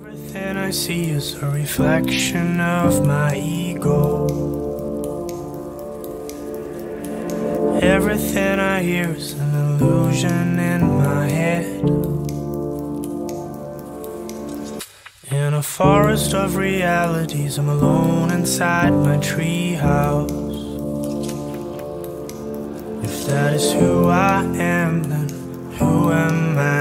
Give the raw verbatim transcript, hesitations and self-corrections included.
Everything I see is a reflection of my ego. Everything I hear is an illusion in my head. In a forest of realities, I'm alone inside my treehouse. If that is who I am, then who am I?